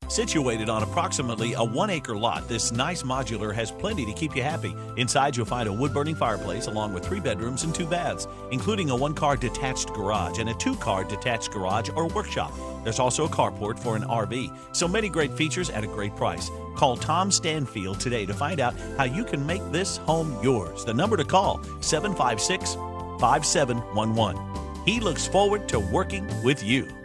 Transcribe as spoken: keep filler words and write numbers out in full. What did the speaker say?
Situated on approximately a one acre lot, this nice modular has plenty to keep you happy. Inside, you'll find a wood-burning fireplace along with three bedrooms and two baths, including a one-car detached garage and a two-car detached garage or workshop. There's also a carport for an R V. So many great features at a great price. Call Tom Stanfield today to find out how you can make this home yours. The number to call, seven five six, five seven one one. He looks forward to working with you.